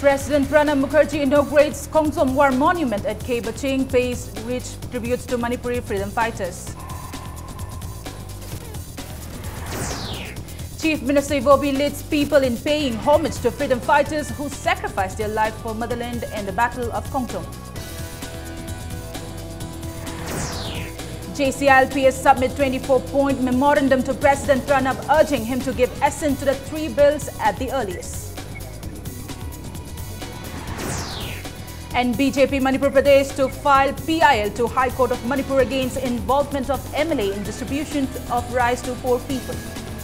President Pranab Mukherjee inaugurates Kongsom War Monument at K. Baching, pays rich tributes to Manipuri freedom fighters. Chief Minister Ivobi leads people in paying homage to freedom fighters who sacrificed their life for motherland in the Battle of Kongsom. JCILPS submit 24-point memorandum to President Pranab, urging him to give assent to the 3 bills at the earliest. And BJP Manipur Pradesh to file PIL to High Court of Manipur against involvement of MLA in distribution of rice to poor people.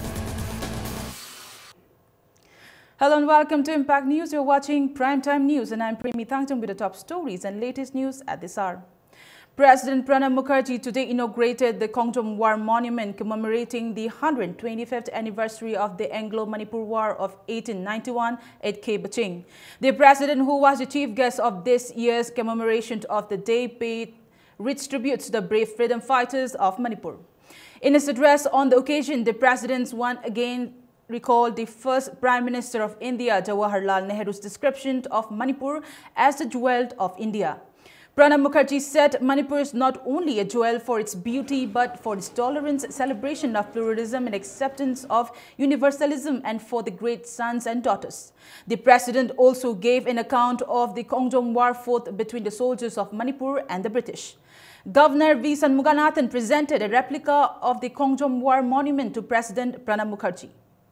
Hello and welcome to Impact News. You're watching Primetime News and I'm Premi Thangtung with the top stories and latest news at this hour. President Pranab Mukherjee today inaugurated the Kongsom War Monument commemorating the 125th anniversary of the Anglo-Manipur War of 1891 at K. Baching. The president, who was the chief guest of this year's commemoration of the day, paid rich tributes to the brave freedom fighters of Manipur. In his address on the occasion, the president once again recalled the first Prime Minister of India, Jawaharlal Nehru's description of Manipur as the jewel of India. Pranab Mukherjee said Manipur is not only a jewel for its beauty, but for its tolerance, celebration of pluralism and acceptance of universalism, and for the great sons and daughters. The president also gave an account of the Kongsom War fought between the soldiers of Manipur and the British. Governor V. Shanmuganathan presented a replica of the Kongsom War Monument to President Pranab Mukherjee.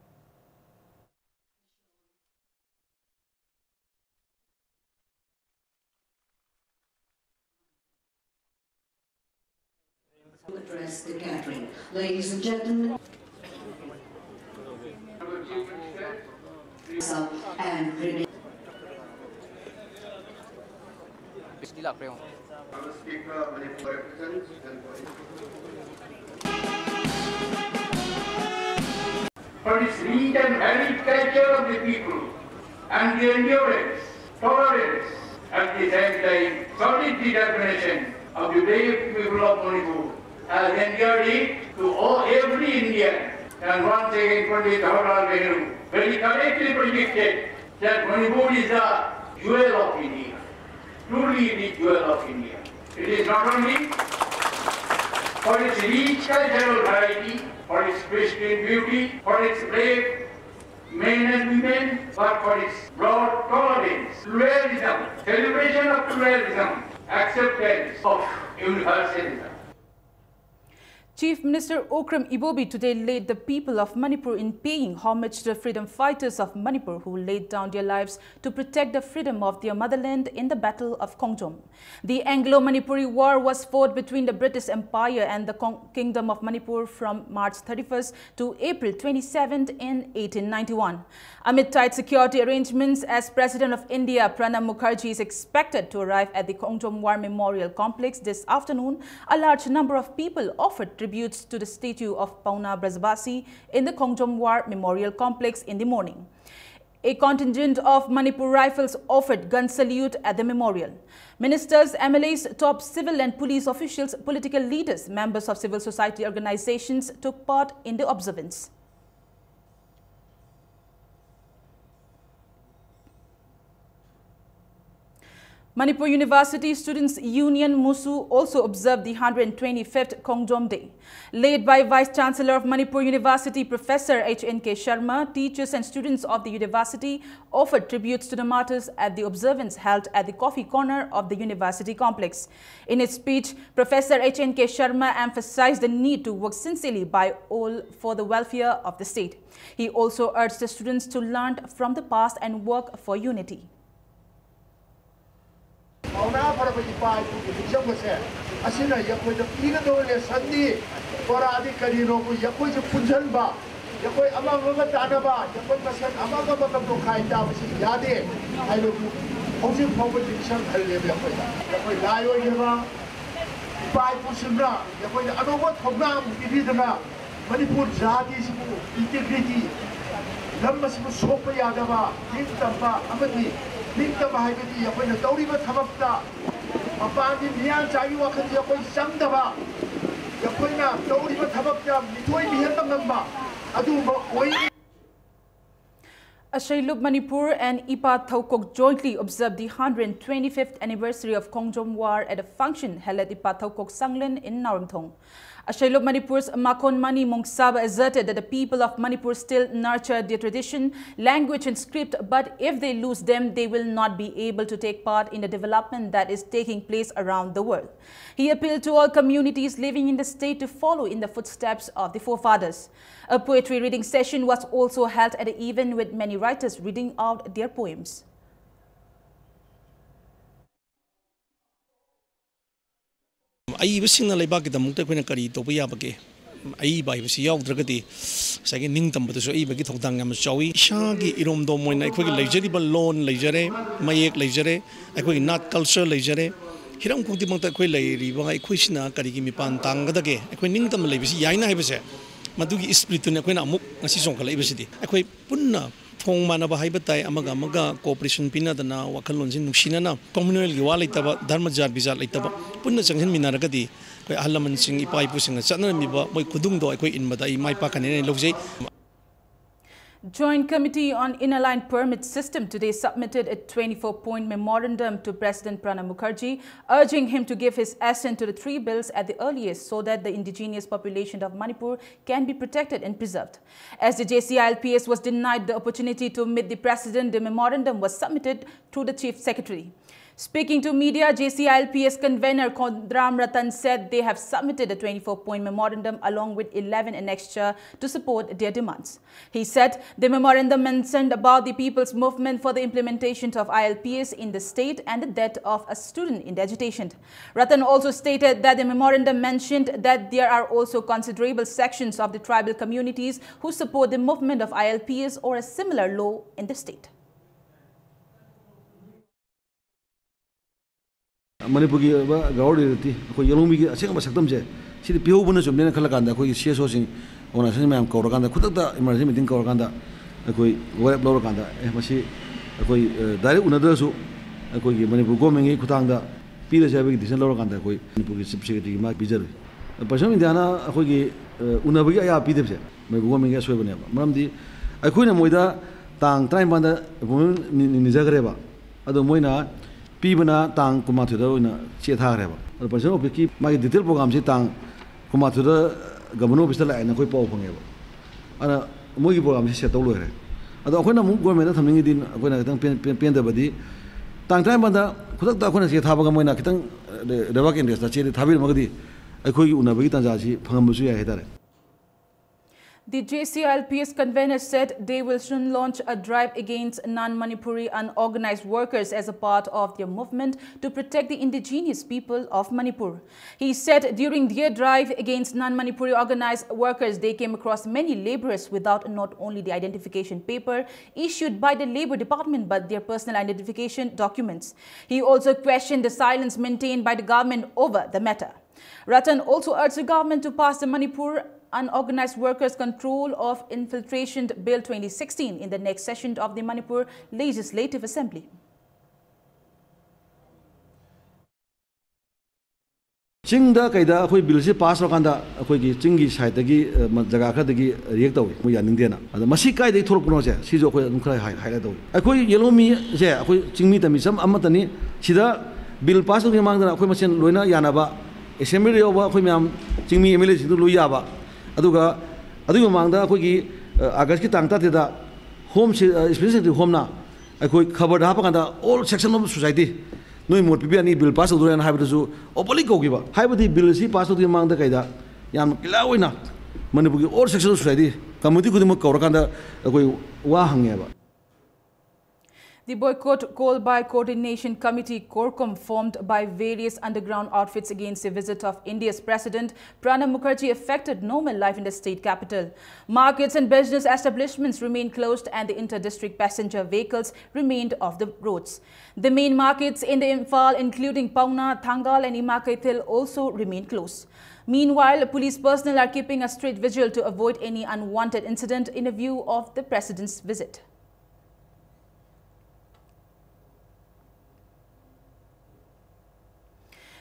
Address the gathering. Ladies and gentlemen, and Renee. For its rich and varied culture of the people and the endurance, tolerance, at the same time solid determination of the brave people of Manipur has endeared it to every Indian. And once again, Pandit Jawaharlal Nehru very correctly predicted that Manipur is the jewel of India, truly the jewel of India. It is not only for its rich cultural variety, for its pristine beauty, for its brave men and women, but for its broad tolerance, pluralism, celebration of pluralism, acceptance of universalism. Chief Minister Okram Ivobi today led the people of Manipur in paying homage to the freedom fighters of Manipur who laid down their lives to protect the freedom of their motherland in the Battle of Kongsom. The Anglo-Manipuri War was fought between the British Empire and the Kingdom of Manipur from March 31st to April 27th in 1891. Amid tight security arrangements, as President of India, Pranab Mukherjee is expected to arrive at the Kongsom War Memorial Complex this afternoon, a large number of people offered tributes to the statue of Pauna Brajbasi in the Kongsom War Memorial Complex in the morning. A contingent of Manipur Rifles offered gun salute at the memorial. Ministers, MLAs, top civil and police officials, political leaders, members of civil society organizations took part in the observance. Manipur University Students' Union MUSU also observed the 125th Kongsom Day. Led by Vice-Chancellor of Manipur University, Professor H.N.K. Sharma, teachers and students of the university offered tributes to the martyrs at the observance held at the Coffee Corner of the university complex. In his speech, Professor H.N.K. Sharma emphasized the need to work sincerely by all for the welfare of the state. He also urged the students to learn from the past and work for unity. Pauna Parabati Jamase, Asina Yakoy, the Pigado, Sunday, Boradi Kadino, Yakoy Punjanba, Yakoy Amanga Tanaba, Yakoy Pasan Amanga Kai Dawasi, Yade, I look Hosi Poverty, some Yakoy Layo Yama, Pai Pusuna, Yakoy Adova Kogam, Idina, Manipur Zadi, integrity, Lamas Sopa Yadava, Yintamba, Amati. Minta Mahagati, when the Doriva Tamapta, Abandi Mian Jayuaka, Yakoy Sandava, Yakoina, Doriva Tamapta, Mitoi Vietnam number, Adu. Ashailup Manipur and Ipa Thaukok jointly observed the 125th anniversary of Kongjom War at a function held at Ipa Thaukok Sanglen in Naramthong. Ashailup Manipur's Makon Mani Mongsaba asserted that the people of Manipur still nurture their tradition, language and script, but if they lose them, they will not be able to take part in the development that is taking place around the world. He appealed to all communities living in the state to follow in the footsteps of the forefathers. A poetry reading session was also held at the event with many writers reading out their poems. I was singing like back at the Mukta Kari to be up again. I by was yaw dragati, second Nington, but so even get Tang and Shawi, Shagi, Irom Dom when I quick legible loan, legere, Mayek legere, I quick not culture legere. He don't cook the Montaquele, Riva, Quishna, Karigimi Pan Tangage, I quit Nington Levis, Yana Hebese, Madugi is split to Naquena Muk, a season Calabicity. I quit Punna. Phong mana ba haibatai amaga amaga cooperation pina dana wakalonjin nuksina na communal giwa laitaba dharmajar bizar laitaba punna changhin minaragadi koi ahalaman sing ipai pu sing chana miba moi kudung do koi inbada I mai pa kanene lojai. Joint Committee on Inner-Line Permit System today submitted a 24-point memorandum to President Pranab Mukherjee, urging him to give his assent to the 3 bills at the earliest so that the indigenous population of Manipur can be protected and preserved. As the JCILPS was denied the opportunity to meet the President, the memorandum was submitted through the Chief Secretary. Speaking to media, JCILPS convener Kondram Ratan said they have submitted a 24-point memorandum along with 11 annexure to support their demands. He said the memorandum mentioned about the people's movement for the implementation of ILPS in the state and the death of a student in the agitation. Ratan also stated that the memorandum mentioned that there are also considerable sections of the tribal communities who support the movement of ILPS or a similar law in the state. Manipuri Gaudi, Yolumi, a second Satamje, see the Piobunas of Nena Kalaganda, who is Shesosing on a Sinam Koraganda, Kutata, emerging in Koraganda, a Koi, Web Loraganda, Embassy, a Koi, Dari Unaderso, a Koi, Manipu Goming, Kutanga, Peter Javik, the Loraganda, Koi, Manipu subsidiary, Mark Bizarre. A person in Diana, a Koi, Unaviga Peter, maybe Goming as well. Mamdi, I couldn't moida, Tang, Time Banda, Nizagreba, Adomoina. Pibana tang kumathuda na chetha reba the person of ki my detail program si tang kumathuda governor bisala na koi pau phangeba ana moi program si setau loire ado akhona mu government thamning din akhona kitang pen da badi tang time banda khudak da akhona chetha baga moina kitang debak indes da che thabir magdi akhoi unabagi tanja si phangam su ya hedare. The JCILPS convener said they will soon launch a drive against non-Manipuri unorganized workers as a part of their movement to protect the indigenous people of Manipur. He said during their drive against non-Manipuri organized workers, they came across many laborers without not only the identification paper issued by the Labor Department but their personal identification documents. He also questioned the silence maintained by the government over the matter. Ratan also urged the government to pass the Manipur Unorganized Workers Control of Infiltration Bill 2016 in the next session of the Manipur Legislative Assembly. Chingda kaida akoi bill si pass rokanda akoi gi chingi side gi jaga kha dagi react tawi mo yaning dena ada masi kai dei thorok no se si jo akoi adum khara highlight tawi akoi yellow mi je akoi chingmi tami sam amatani sida bill pass ri mangdana akoi masen loina yanaba assembly yoba akoi myam chingmi MLA si du loya ba aduga adu mangda akoi gi august ki tangta te da home specifically home na akoi khabar da pa kanda all section of society no more people need bill pass and have to openly go give up. How the bill is passed to the among the Kaida Yam Kilawina Manipuki all section of society committee could make Korakanda Wahangeva. The boycott called by Coordination Committee CORCOM formed by various underground outfits against the visit of India's President Pranab Mukherjee affected normal life in the state capital. Markets and business establishments remained closed and the inter-district passenger vehicles remained off the roads. The main markets in the Imphal, including Pauna, Thangal and Imakaithil, also remain closed. Meanwhile, police personnel are keeping a strict vigil to avoid any unwanted incident in view of the President's visit.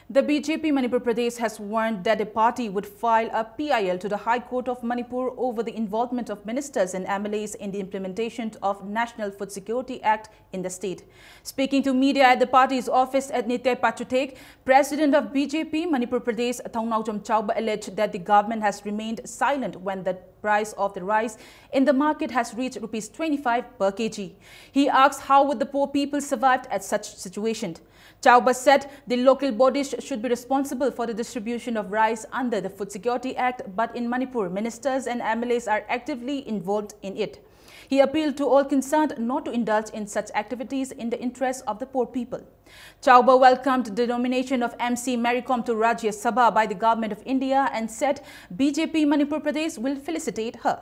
The BJP Manipur Pradesh has warned that the party would file a PIL to the High Court of Manipur over the involvement of ministers and MLAs in the implementation of National Food Security Act in the state. Speaking to media at the party's office at Nitya Pachutek, President of BJP Manipur Pradesh Thongnaujam Chauba alleged that the government has remained silent when the price of the rice in the market has reached Rs 25 per kg. He asked how would the poor people survive at such situation. Chauba said the local bodies should be responsible for the distribution of rice under the Food Security Act, but in Manipur, ministers and MLAs are actively involved in it. He appealed to all concerned not to indulge in such activities in the interest of the poor people. Chauba welcomed the nomination of MC Mary Kom to Rajya Sabha by the Government of India and said BJP Manipur Pradesh will felicitate her.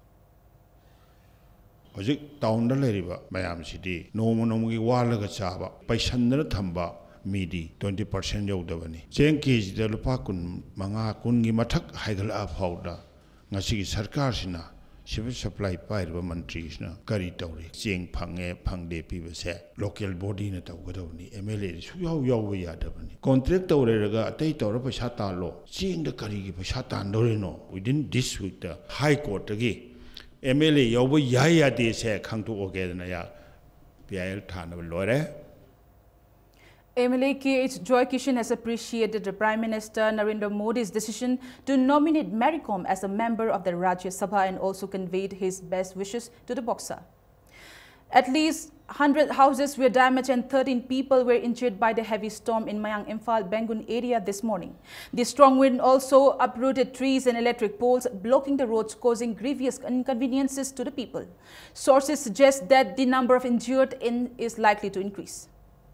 Hojik town da leriba mayam city nomo nomo wala ga chaba paisandra thamba midi 20% yodabani cheng kg da lupa kun manga kun gi mathak haigal a phauda ngasi gi sarkar sina civil supply pairba mantri sina kari tawri cheng phange phangde pibase local body na tawgadawni MLA su yaw yadabani contract tawre ga atei tawra paisa ta lo cheng da kari gi paisa tan dore no within this week the high court gi MLA yobo yaya de se khang to ogedna ya PIL thana lore. MLA KH Joy Kishan has appreciated the Prime Minister Narendra Modi's decision to nominate Mary Kom as a member of the Rajya Sabha and also conveyed his best wishes to the boxer. At least 100 houses were damaged and 13 people were injured by the heavy storm in Mayang Imphal Bengun area this morning. The strong wind also uprooted trees and electric poles, blocking the roads, causing grievous inconveniences to the people. Sources suggest that the number of injured is likely to increase.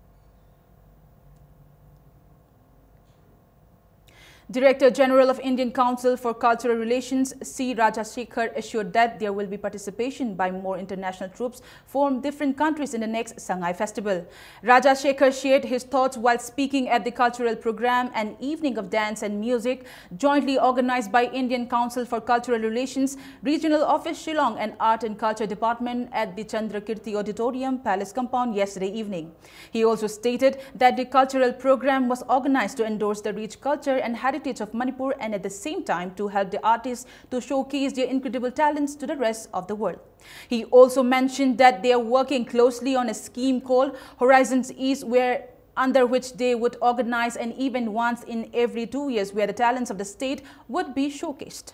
Director General of Indian Council for Cultural Relations C. Rajashekhar assured that there will be participation by more international troops from different countries in the next Sangai Festival. Rajashekhar shared his thoughts while speaking at the cultural program, an evening of dance and music jointly organized by Indian Council for Cultural Relations, Regional Office Shillong and Art and Culture Department at the Chandrakirti Auditorium Palace Compound yesterday evening. He also stated that the cultural program was organized to endorse the rich culture and heritage of Manipur and at the same time to help the artists to showcase their incredible talents to the rest of the world. He also mentioned that they are working closely on a scheme called Horizons East, under which they would organize an event once in every 2 years where the talents of the state would be showcased.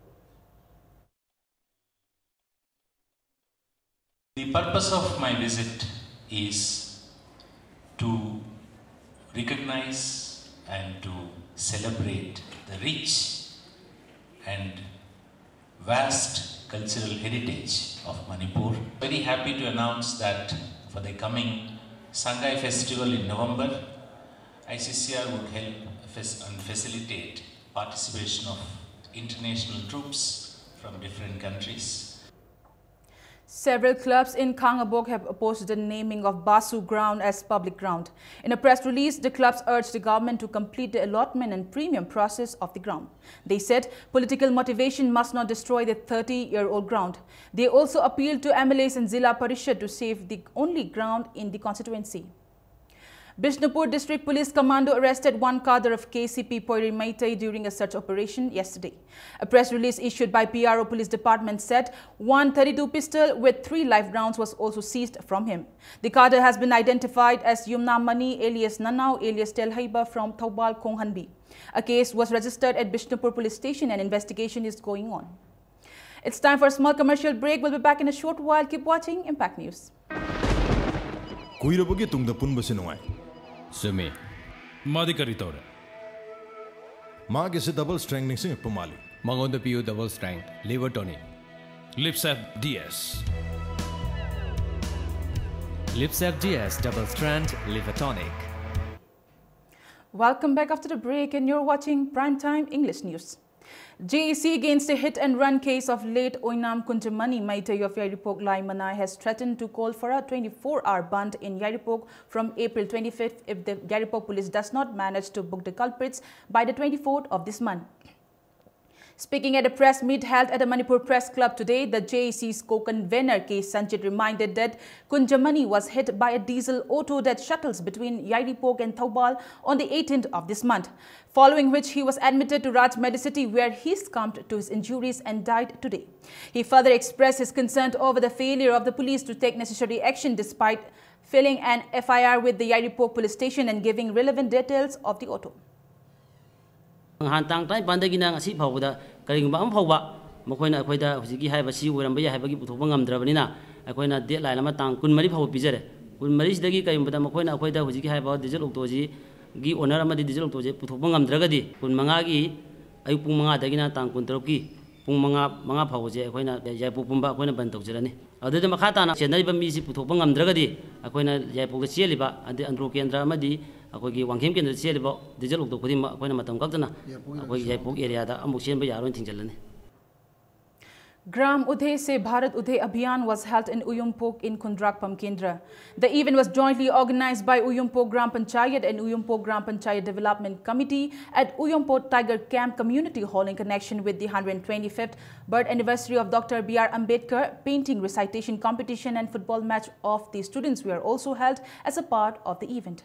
The purpose of my visit is to recognize and to celebrate the rich and vast cultural heritage of Manipur. Very happy to announce that for the coming Sangai Festival in November, ICCR would help and facilitate participation of international troops from different countries. Several clubs in Kangabok have opposed the naming of Basu ground as public ground. In a press release, the clubs urged the government to complete the allotment and premium process of the ground. They said political motivation must not destroy the 30-year-old ground. They also appealed to MLAs and Zilla Parishad to save the only ground in the constituency. Bishnupur District Police Commando arrested one cadre of KCP Poiri Maitai during a search operation yesterday. A press release issued by PRO Police Department said 132 pistol with 3 live rounds was also seized from him. The cadre has been identified as Yumna Mani alias Nanau alias Telhaiba from Thobal Konghanbi. A case was registered at Bishnupur Police Station and investigation is going on. It's time for a small commercial break. We'll be back in a short while. Keep watching Impact News. Sumi. Madi Karitore. Mag is a double strength mixing Pumali. Mangon the Piu double strength, liver tonic. Lipsap DS. Lipsap DS double strand, liver tonic. Welcome back after the break, and you're watching Primetime English News. JEC against a hit-and-run case of late Oinam Kunjamani Maitai of Yairipok Lai Manai has threatened to call for a 24-hour bund in Yairipok from April 25th if the Yairipok police does not manage to book the culprits by the 24th of this month. Speaking at a press meet held at the Manipur Press Club today, the JAC's co-convener K. Sanjit reminded that Kunjamani was hit by a diesel auto that shuttles between Yairipok and Thoubal on the 18th of this month, following which he was admitted to Raj Medicity where he succumbed to his injuries and died today. He further expressed his concern over the failure of the police to take necessary action despite filing an FIR with the Yairipok police station and giving relevant details of the auto. Hantang tay pandagina ngasi phawda karigumba am phawba makoina akoida hujigi haiba si uramba ya haibagi puthokba ngamdrabanina akoina deadline lama tang kun mari phaw pijare kun mari sidagi kayumbada makoina akoida hujigi haiba diesel octoji gi owner amadi diesel octoje puthokba ngamdragadi kun manga gi ayu pung manga dagina tang kun troki pung manga phawje akoina jaipu pumba akoina ban tawjirani adede makhatana chenaiba mi si puthokba ngamdragadi akoina jaipu ga cheliba ade andro kendra amadi akogi wangkem kendra cheliba diesel octo khudi akoina matam kakdana akogi jaipuk area da amuk chenba yaron thingjalani. Gram Udhe Se Bharat Udhe Abhiyan was held in Uyumpok in Kundrakpam Kendra. The event was jointly organized by Uyumpok Gram Panchayat and Uyumpok Gram Panchayat Development Committee at Uyumpok Tiger Camp Community Hall in connection with the 125th birth anniversary of Dr. B.R. Ambedkar. Painting, recitation competition and football match of the students were also held as a part of the event.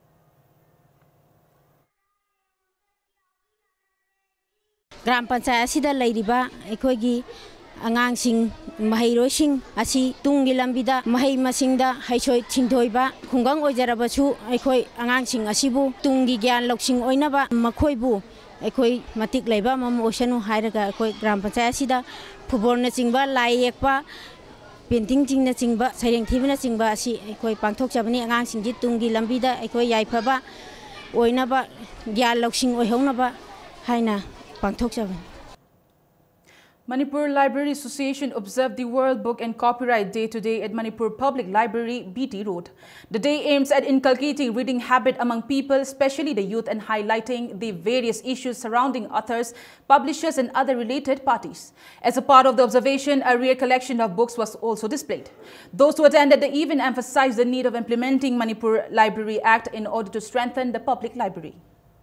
Gram Panchayat Sida Lairiba Ekogi Angangsing Mahairosing Asi Tungi Lambida Mahai Masingda Haishoi Chintoiba Kungang Ojarabasu Ekoi Angangsing Asibu Tungi Gyan Loksing Oinaba Makoibu Ekoi Matik Leba Mam Oceanu Hairaga Ekoi Gram Panchayat Sida Puborna Singba Layekba Painting Jingna Singba Sayang Tivina Singba Asi Ekoi Pangtok Jabani Angangsing Tungi Lambida Ekoi Yaipaba Oinaba Gyan Loksing Oihonaba Haina Manipur Library Association observed the World Book and Copyright Day today at Manipur Public Library, BT Road. The day aims at inculcating reading habit among people, especially the youth, and highlighting the various issues surrounding authors, publishers, and other related parties. As a part of the observation, a rare collection of books was also displayed. Those who attended the event emphasized the need of implementing Manipur Library Act in order to strengthen the public library.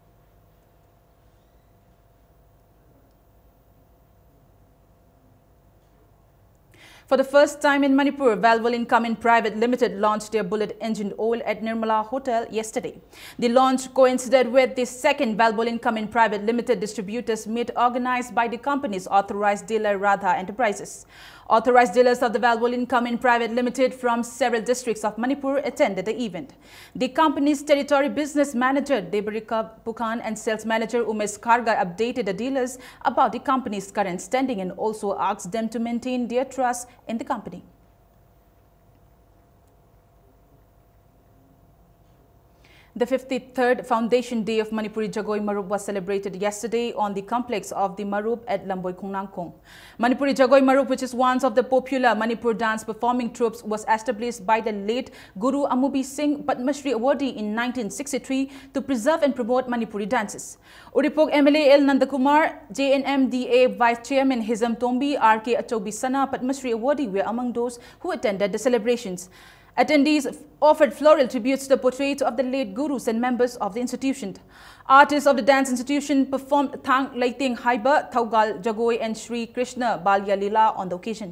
For the first time in Manipur, Valvol Income Private Limited launched their bullet engine oil at Nirmala Hotel yesterday. The launch coincided with the second Valvol Income Private Limited distributors meet organized by the company's authorized dealer Radha Enterprises. Authorized dealers of the Valvol Income Private Limited from several districts of Manipur attended the event. The company's territory business manager Debarika Pukhan and sales manager Umesh Kharga updated the dealers about the company's current standing and also asked them to maintain their trust in the company. The 53rd Foundation Day of Manipuri Jagoi Marup was celebrated yesterday on the complex of the Marup at Lamboy Kungnangkong. Manipuri Jagoi Marup, which is one of the popular Manipur dance performing troupes, was established by the late Guru Amubi Singh Padma Shri Awardee in 1963 to preserve and promote Manipuri dances. Uripok MLA L. Nandakumar, JNMDA Vice Chairman Hizam Tombi, R.K. Achobi Sana Padma Shri Awardee were among those who attended the celebrations. Attendees offered floral tributes to the portrait of the late gurus and members of the institution. Artists of the dance institution performed Thang Laiting Haiba, Thaugal Jagoi and Sri Krishna Balya Lila on the occasion.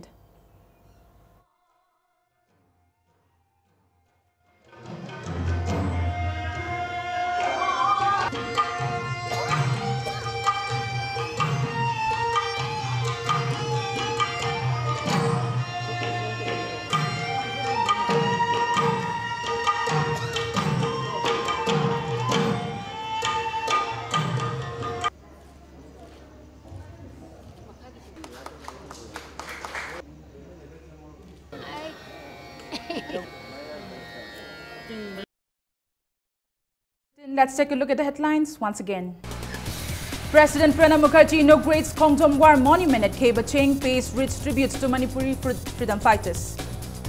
Let's take a look at the headlines once again. President Pranab Mukherjee inaugurates Kongdom War Monument at Khebacheng, pays rich tributes to Manipuri freedom fighters.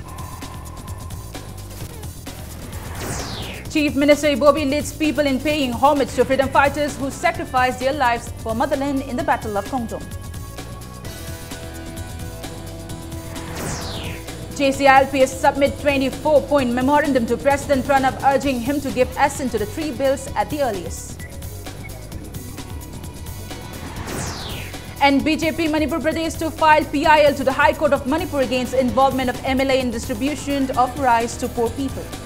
Chief Minister Ibobi leads people in paying homage to freedom fighters who sacrificed their lives for motherland in the Battle of Kongdom. JCILPS submit 24-point memorandum to President Pranab urging him to give assent to the 3 bills at the earliest. And BJP Manipur Pradesh to file PIL to the High Court of Manipur against involvement of MLA in distribution of rice to poor people.